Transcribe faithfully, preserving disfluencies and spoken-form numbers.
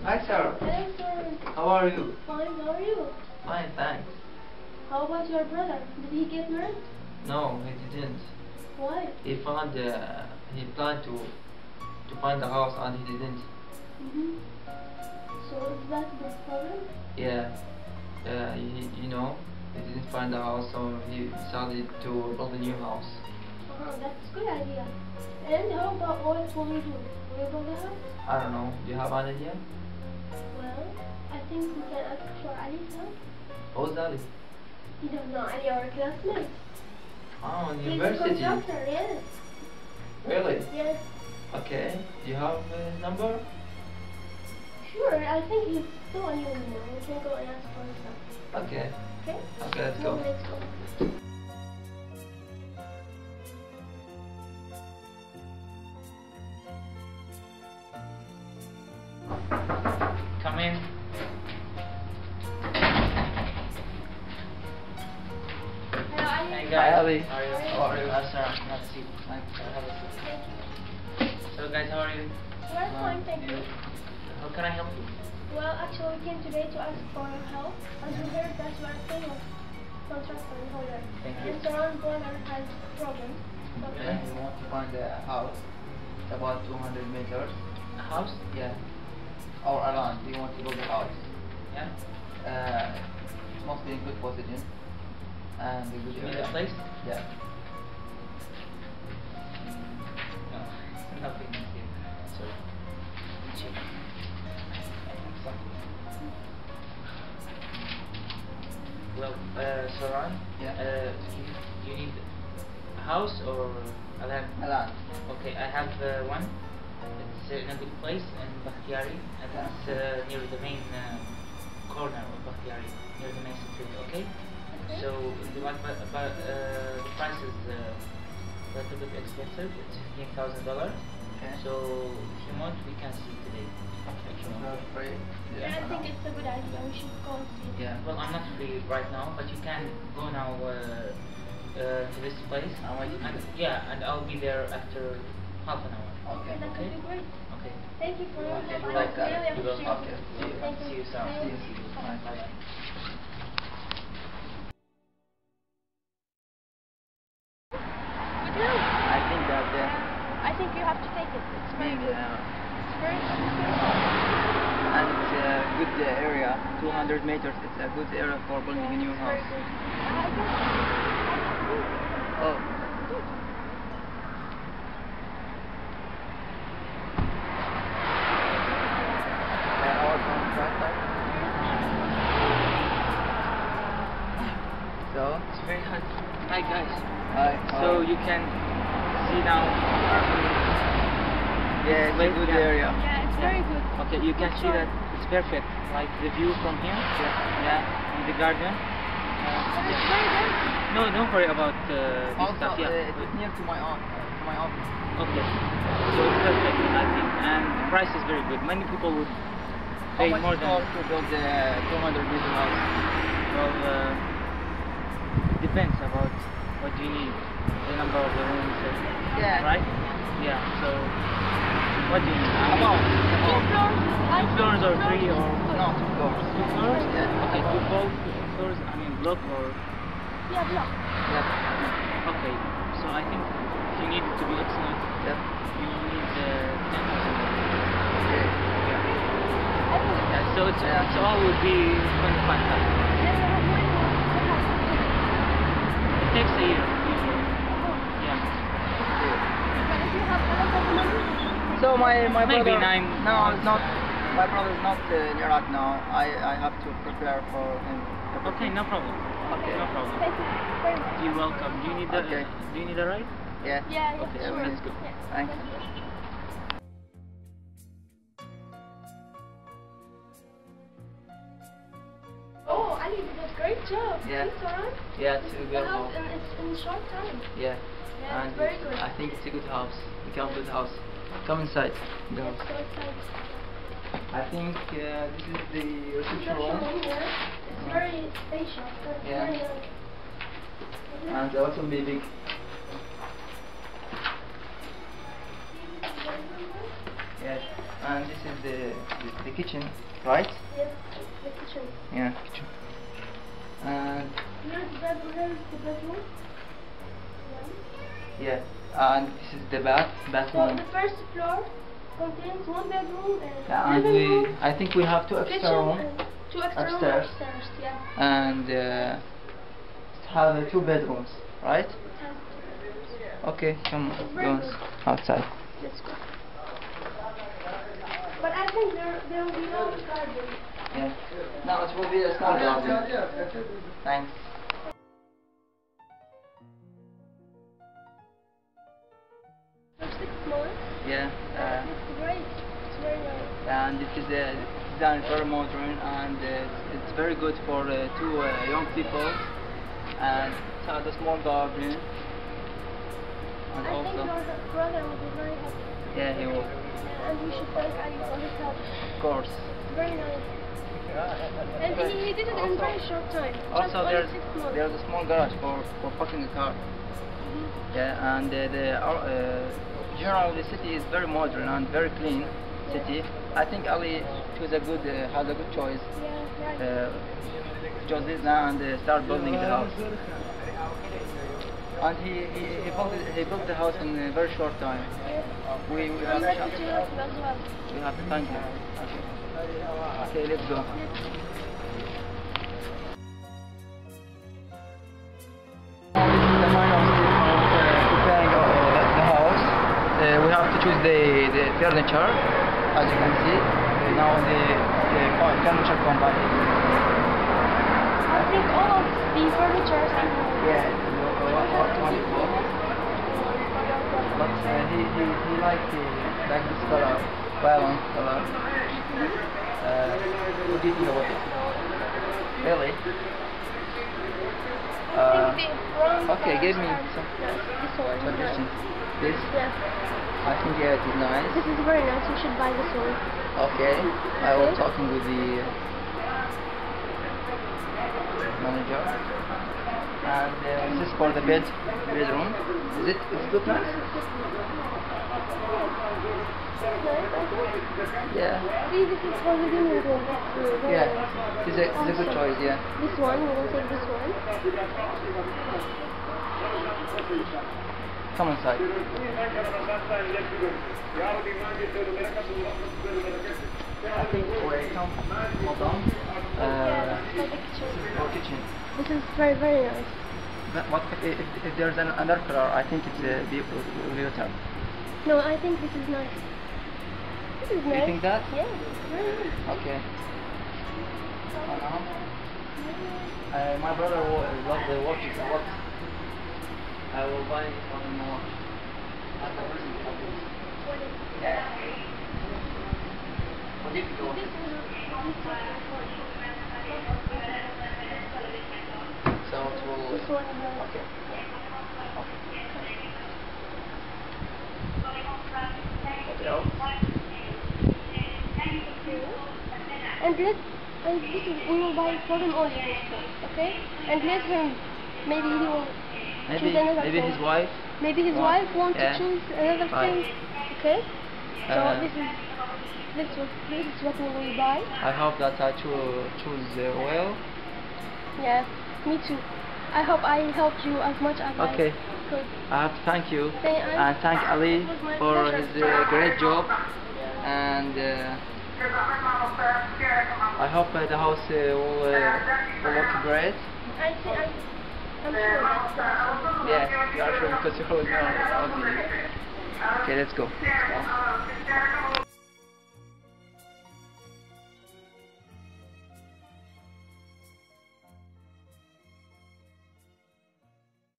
Hi, Sarah. Hello, sir. How are you? Fine, how are you? Fine, thanks. How about your brother? Did he get married? No, he didn't. Why? He found, uh, he planned to to find a house and he didn't. Mm-hmm. So is that the problem? Yeah. Uh, he, you know, he didn't find a house, so he decided to build a new house. Uh-huh, that's a good idea. And how about what will we do? Will we build a house? I don't know. Do you have an idea? Well, I think we can ask for Ali's help. Who's Ali? You don't know Ali, our classmate. Oh, He's a university. contractor, yes. Really? Yes. Okay. Do you have his number? Sure, I think he's still on your number. We can go and ask for his help. Okay. Okay? Okay, let's Well, go. let's go. Come in. Hello, Ali. Hey guys. Hi, Ali. How are you? How are you? Hi, Sarah. Have a seat. Nice to have a seat. Thank you. So guys, how are you? We're fine, thank you. How can I help you? Well, actually, we came today to ask for your help, as we heard that you are a famous contractor in Holland. Thank you. And Soran Sara has problems. Okay. We want to find a house. It's about two hundred meters. A house? Yeah. Or around. We want to build a house. Yeah. Uh, it's mostly in good position. And a good area. Place? Yeah. No, nothing is here. Sorry. Check. Well, uh, Soran, yeah. uh, you, you need a house or a land? A land. Okay, I have uh, one. It's uh, in a good place in Bakhtiari, and it's uh, near the main uh, corner of Bakhtiari, near the main street. Okay. Okay. So the one, but, but uh, the price is uh, a little bit expensive. It's fifteen thousand dollars. Okay. So if you want, we can see today. Free. Yeah, I think it's a good idea. We should go and see. Yeah. Well, I'm not free right now, but you can go now uh, uh, to this place. And, yeah, and I'll be there after half an hour. Okay, that would be great. Okay. Thank you for your Okay, help. like I that. really You will. appreciate Okay. it. See you. Thank you. See you soon. Bye. See you. See you. Bye. Bye. Good news. I think that uh, I think you have to take it. It's very being good. uh, It's very good. and it's a good uh, area, two hundred meters. It's a good area for building a new It's very house. good. I guess. Oh. Yeah, our contract, like. So it's very hot. Hi guys. Hi. So you can see now. Yeah, it's a good Yeah. area. Yeah, it's very good. Okay, you can It's see fine. that it's perfect. Like the view from here. Yeah. Yeah. In the garden. But it's very good. No, don't worry about uh, this Also, stuff. Yeah. uh, it's near to my own, to my office. Okay. So it's perfect, I think, and the price is very good. Many people would How pay much more it than. cost to build the two hundred meter house? Well, uh, depends about what you need, the number of the rooms, uh, Yeah. right? Yeah. So, what do you need? About, Two about floors. I Two floors or three or no, two floors. two floors? Yeah. Okay, two floors, two floors. I mean, block or. Yeah, block. Yeah. Okay. So I think if you need it to be excellent, Yeah. you need uh, ten thousand. Yeah. Yeah. I think Yeah. So it's uh, so all would be twenty-five thousand. It takes a year usually. Yeah. So my my Maybe brother. nine No, months. it's not. My brother is not uh, in Iraq now. I I have to prepare for him. Okay, no problem. Okay. No problem. Thank you very much. You're welcome. Do you need the Okay. Do you need a ride? Yeah. Yeah, yeah, Okay, Yeah, sure. we let's go. Yeah. Thanks. Thank you. Oh, Ali, you did a great job. Yeah. Thanks, Soran. Yeah, This it's a is good the house house. and it's in a short time. Yeah. Yeah, And it's very it's- good. I think it's a good house. You can build a house. Come inside. The It's house. so exciting. I think uh, this is the reception Reception room. room here. It's very spacious. It's Yeah. very nice. And also be big. Yes. And and this is the, the the kitchen, right? Yes, the kitchen. Yeah, kitchen. And Here's the bedroom. Here's the bedroom. yeah, and this is the bath So bathroom. the first floor contains one bedroom and Yeah, and living we room, I think we have two extra kitchen, room and two extra rooms upstairs. upstairs. Yeah. and uh, have uh, two bedrooms, right? It has two bedrooms. Okay, come It's on, very go good. outside. Let's go. But I think there there will be no garden. Yeah. No, it will be a small garden. Thanks. For six months. Yeah. Uh, It's great. It's very nice. and it is uh, designed very modern, and uh, it's, it's very good for uh, two uh, young people, and it has a small garden, and I think also your brother will be very happy. yeah, he will, And we should thank Ali for his help. of course. It's very nice. And he, he did it in a Also- very short time. Just Also, only there's six months. there's a small garage for for parking a car. Mhm. Yeah, and uh, the uh, general the city is very modern and very clean city. I think Ali chose a good uh, has a good choice. Yeah, right. Uh, chose this now and uh, start building the house. And he, he, he built it, he built the house in a very short time. Yeah. We we I'm have happy to, to help you as well. we have to thank him. Okay. Okay, let's go. The final step of uh, preparing uh, the house. Uh, we have to choose the, the furniture, as you can see. Uh, now the, the co- furniture company. I think all of the furniture is Yeah, wonderful. But uh, he, he, he liked the, like this color, violent color. Uh, what do you think about it? Really? Uh, okay, give me some This one. suggestions. This? Yeah. I think yeah, it is nice. This is very nice. You should buy this one. Okay, I was Okay. talking with the manager. And uh, this is for the bed, bedroom. Is it, is it good nice? Yeah. See, this is for the living room. It's very Yeah, nice. it's a, it's a good choice, yeah. This one, we will take this one. Come inside. I think we come, hold on. Uh, Yeah, for the kitchen. for kitchen. This is very, very nice. But what if, if, if there's an, another color? I think it's a be better. No, I think this is nice. This is You nice. think that? Yeah, it's very nice. Okay. Oh, no. Uh, my brother will love the watches a lot. I will buy one more. As a present for this. Yeah. What if you go? This is So it will. this one is nice. Okay. What else? And let and this is we will buy for him only this one, okay? And let him maybe he will Maybe choose another maybe thing. his wife. Maybe his want- wife wants yeah. to choose another Right. thing. Okay? So Uh, this is this what this is what we will buy. I hope that I cho- choose uh, well. Yeah, me too. I hope I helped you as much as Okay. I could. I have to thank you Thank- and thank Ali It was my for pleasure. his uh, great job, and uh, I hope uh, the house uh, will, uh, will look great. I think I I'm sure that Yeah, you are sure because you always know all the. Okay, let's go.